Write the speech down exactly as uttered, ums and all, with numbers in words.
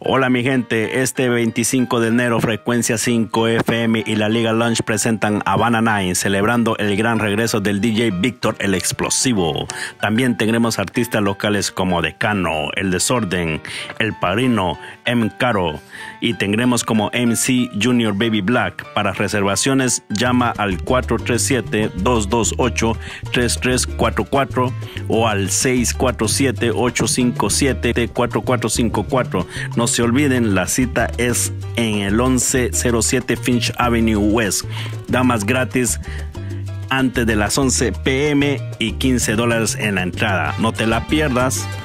Hola mi gente, este veinticinco de enero Frecuencia cinco F M y la Liga Lunch presentan Havana Nine, celebrando el gran regreso del D J Víctor el Explosivo. También tendremos artistas locales como Decano, El Desorden, El Padrino, M. Caro, y tendremos como M C Junior Baby Black. Para reservaciones llama al cuatro tres siete, dos dos ocho, tres tres cuatro cuatro o al seis cuatro siete, ocho cinco siete, cuatro cuatro cinco cuatro. No se olviden, la cita es en el once cero siete Finch Avenue West. Damas gratis antes de las once p m y quince dólares en la entrada. No te la pierdas.